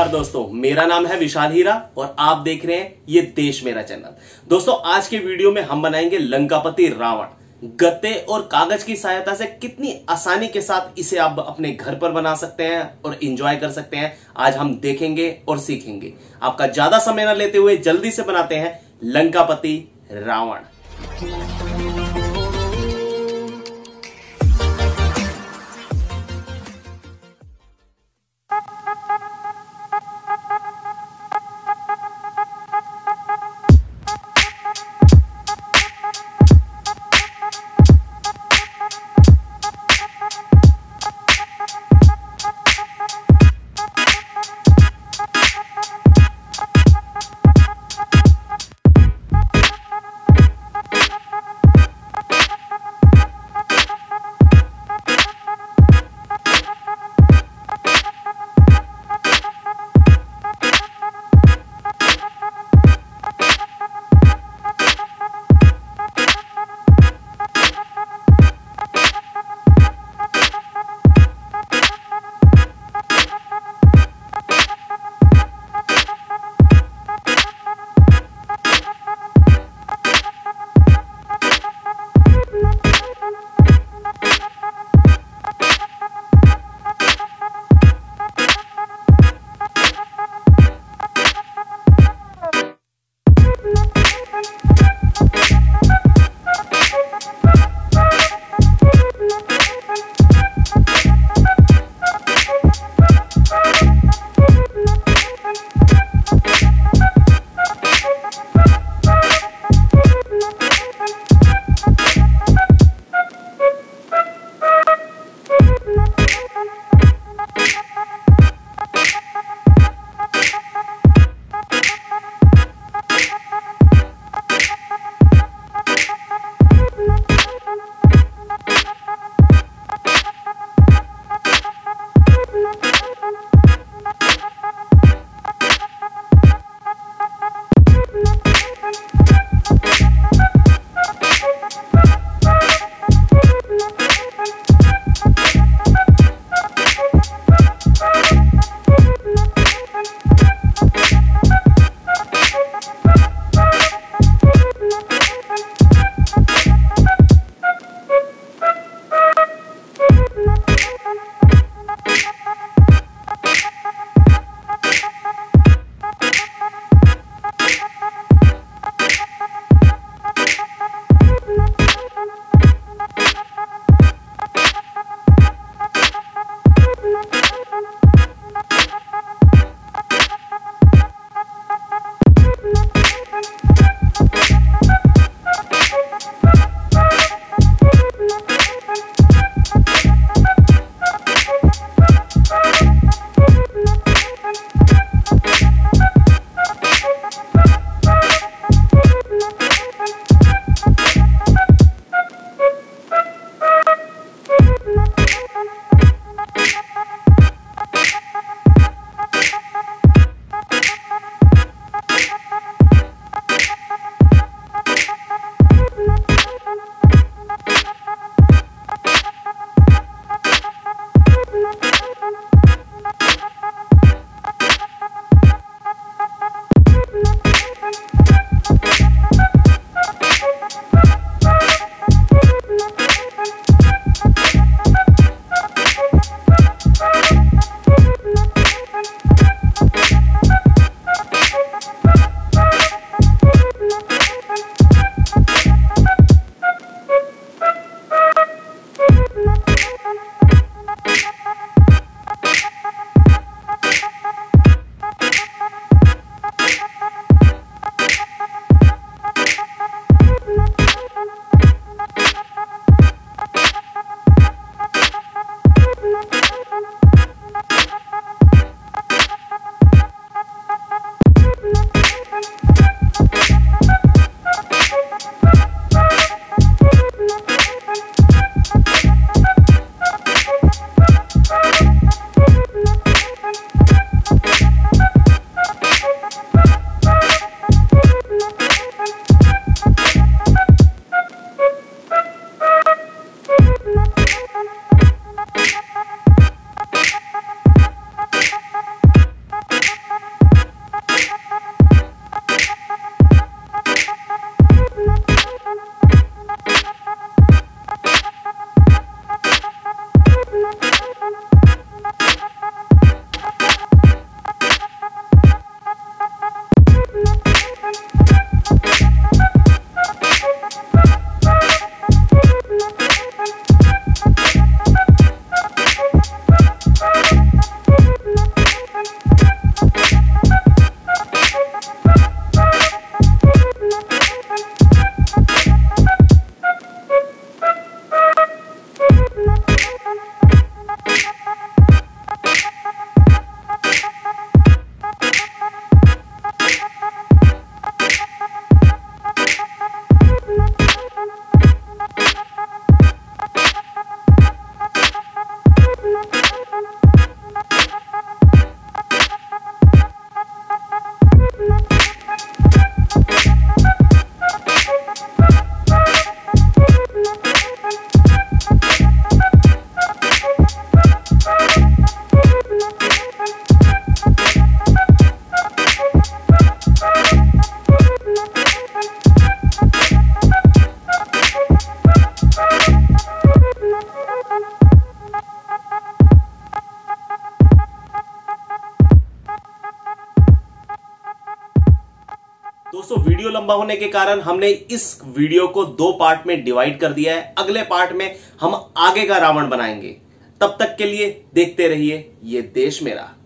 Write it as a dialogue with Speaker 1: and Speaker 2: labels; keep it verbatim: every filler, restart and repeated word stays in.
Speaker 1: नमस्कार दोस्तों, मेरा नाम है विशाल हीरा और आप देख रहे हैं ये देश मेरा चैनल। दोस्तों आज के वीडियो में हम बनाएंगे लंकापति रावण। गत्ते और कागज की सहायता से कितनी आसानी के साथ इसे आप अपने घर पर बना सकते हैं और एंजॉय कर सकते हैं, आज हम देखेंगे और सीखेंगे। आपका ज्यादा समय न लेते हुए जल्दी से बनाते हैं लंकापति रावण। दोस्तों वीडियो लंबा होने के कारण हमने इस वीडियो को दो पार्ट में डिवाइड कर दिया है। अगले पार्ट में हम आगे का रावण बनाएंगे। तब तक के लिए देखते रहिए ये देश मेरा।